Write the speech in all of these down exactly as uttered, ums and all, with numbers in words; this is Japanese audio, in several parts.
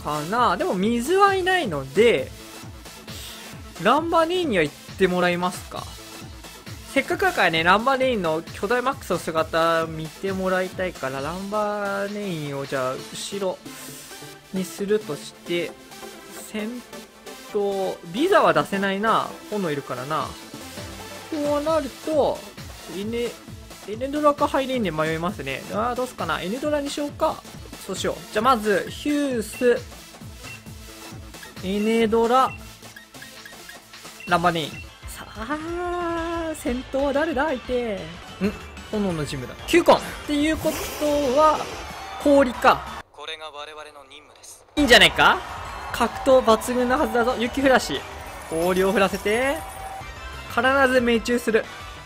かな。でも水はいないので、ランバネインには行ってもらいますか。せっかくだからね、ランバネインの巨大マックスの姿見てもらいたいから、ランバネインをじゃあ後ろにするとして、戦闘、ビザは出せないな。炎いるからな。こうなると、エネ、エネドラかハイレーンで迷いますね。あー、どうすかな。エネドラにしようか。そうしよう。じゃあまず、ヒュース、エネドラ、ランバネイン。さあ、先頭は誰だ相手。ん炎のジムだ。キューコンっていうことは、氷か。 これが我々の任務です。 いいんじゃないか。格闘抜群なはずだぞ。雪降らし。氷を降らせて、必ず命中する。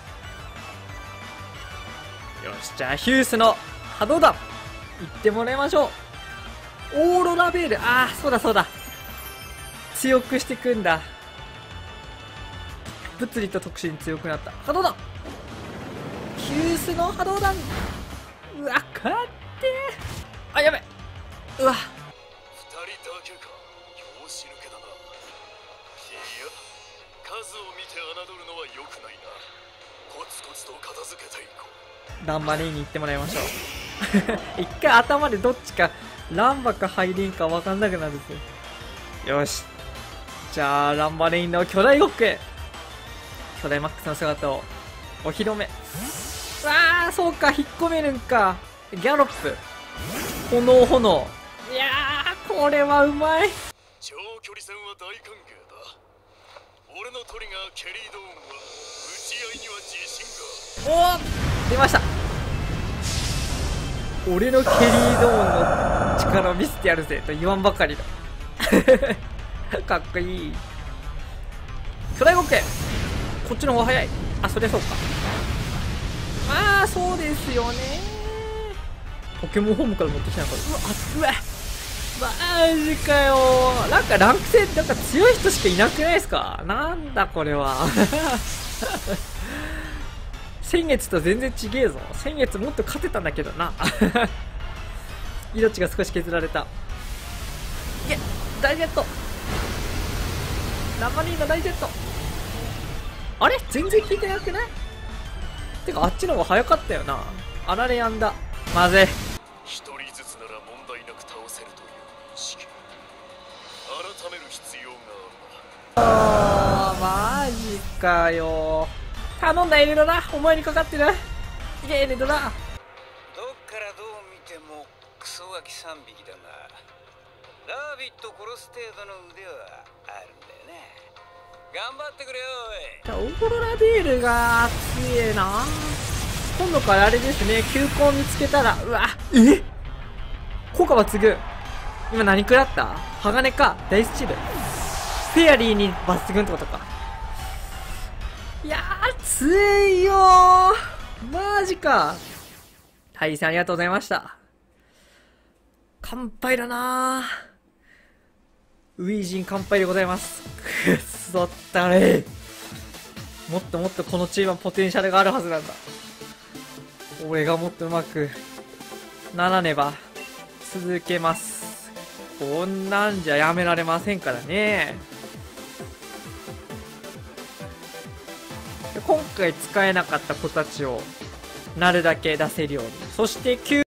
よし、じゃあヒュースの波動弾行ってもらいましょう。オーロラベール。ああ、そうだそうだ。強くしてくんだ。物理と特殊に強くなった。波動弾。ヒュースの波動弾。うわ、勝って。あ、やべ。うわ。 二人だけか。拍子抜けだな。いや、数を見て侮るのは良くないな。コツコツと片付けていこう。 ランバレイに行ってもらいましょう。一回頭でどっちかランバかハイレインか分かんなくなるんですよ。よし、じゃあランバレインの巨大ゴック、巨大マックスの姿をお披露目。わあ、そうか、引っ込めるんか。ギャロップ、炎炎。いやー、これはうまい。 長距離戦は大歓迎だ。俺のトリガーケリードーンは打ち合いには自信が。 おお、出ました。俺のケリードーンの力を見せてやるぜと言わんばかりだ。かっこいい。巨大ゴック、こっちの方が早い。あ、そりゃそうか。まあそうですよね。ポケモンホームから持ってきたのか。うわ、あ、うわ、マジかよ。なんかランク戦なんか強い人しかいなくないですか。なんだこれは。先月と全然ちげえぞ。先月もっと勝てたんだけどな。命が少し削られた。いけ、大ジェット。ラマニーの大ジェット。あれ全然効いてなくない？てかあっちの方が早かったよな。あられやんだ。まずい。 一人ずつなら問題なく倒せるという認識。改める必要があるな。 あー、マジかよ。頼んだエネドラ、お前にかかってる。いけエネドラ。 どっからどう見てもクソガキさんびきだが、ラビット殺す程度の腕はあるんだよね。頑張ってくれよ。おい、 オーロラベールが強えな。今度からあれですね、球根見つけたら、うわ、え効果抜群。今何食らった？鋼か、ダイスチル。フェアリーに抜群ってことか。いやー、強いよー。マジか。対戦ありがとうございました。乾杯だなー。ウィージン乾杯でございます。くっそったれ。もっともっとこのチームはポテンシャルがあるはずなんだ。俺がもっとうまくならねば。続けます。こんなんじゃやめられませんからね。今回使えなかった子たちをなるだけ出せるように。そして